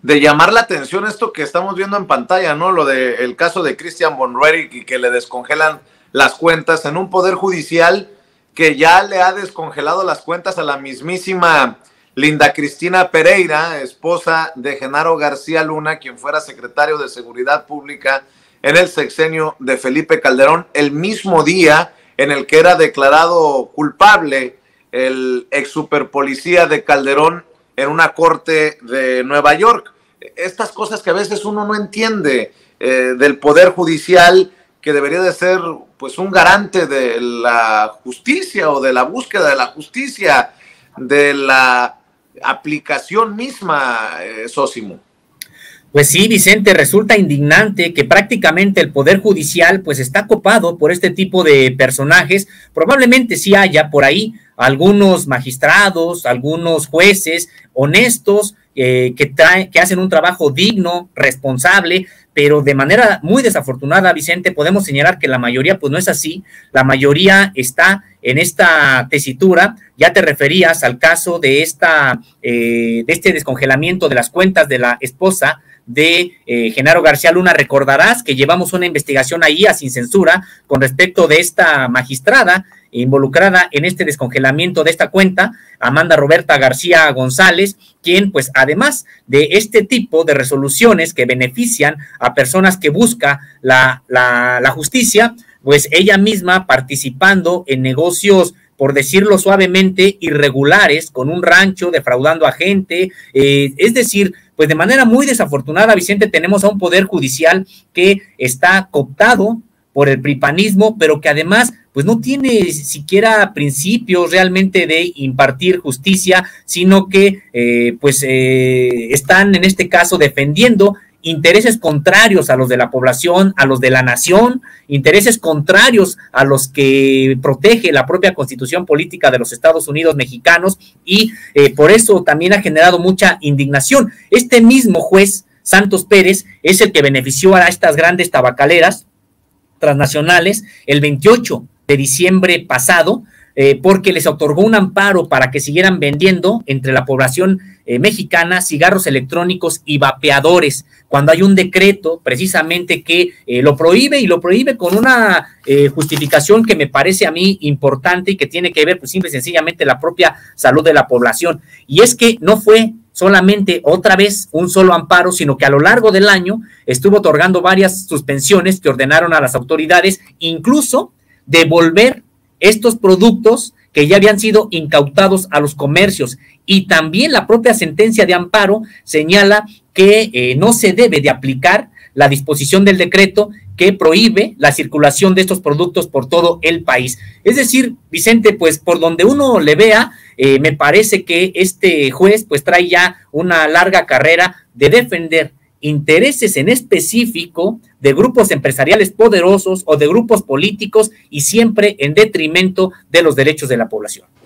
de llamar la atención esto que estamos viendo en pantalla, ¿no? Lo del caso de Christian von Roerich y que le descongelan las cuentas en un poder judicial que ya le ha descongelado las cuentas a la mismísima Linda Cristina Pereira, esposa de Genaro García Luna, quien fuera secretario de Seguridad Pública en el sexenio de Felipe Calderón, el mismo día en el que era declarado culpable el ex superpolicía de Calderón en una corte de Nueva York. Estas cosas que a veces uno no entiende del Poder Judicial, que debería de ser pues un garante de la justicia o de la búsqueda de la justicia, de la aplicación misma, Sósimo. Pues sí, Vicente, resulta indignante que prácticamente el Poder Judicial pues está copado por este tipo de personajes. Probablemente sí haya por ahí algunos magistrados, algunos jueces honestos que hacen un trabajo digno, responsable, pero de manera muy desafortunada, Vicente, podemos señalar que la mayoría pues no es así. La mayoría está en esta tesitura. Ya te referías al caso de este descongelamiento de las cuentas de la esposa de Genaro García Luna. Recordarás que llevamos una investigación ahí a Sin Censura con respecto de esta magistrada involucrada en este descongelamiento de esta cuenta, Amanda Roberta García González, quien pues además de este tipo de resoluciones que benefician a personas que busca la justicia, pues ella misma participando en negocios, por decirlo suavemente, irregulares, con un rancho, defraudando a gente, es decir, pues de manera muy desafortunada, Vicente, tenemos a un poder judicial que está cooptado por el pripanismo, pero que además pues no tiene siquiera principios realmente de impartir justicia, sino que están en este caso defendiendo intereses contrarios a los de la población, a los de la nación, intereses contrarios a los que protege la propia Constitución Política de los Estados Unidos mexicanos, y por eso también ha generado mucha indignación. Este mismo juez, Santos Pérez, es el que benefició a estas grandes tabacaleras transnacionales el 28 de diciembre pasado, porque les otorgó un amparo para que siguieran vendiendo entre la población mexicana cigarros electrónicos y vapeadores, cuando hay un decreto precisamente que lo prohíbe, y lo prohíbe con una justificación que me parece a mí importante y que tiene que ver pues simple y sencillamente la propia salud de la población. Y es que no fue solamente otra vez un solo amparo, sino que a lo largo del año estuvo otorgando varias suspensiones que ordenaron a las autoridades incluso devolver estos productos que ya habían sido incautados a los comercios. Y también la propia sentencia de amparo señala que no se debe de aplicar la disposición del decreto que prohíbe la circulación de estos productos por todo el país. Es decir, Vicente, pues por donde uno le vea, me parece que este juez pues trae ya una larga carrera de defender intereses en específico de grupos empresariales poderosos o de grupos políticos, y siempre en detrimento de los derechos de la población.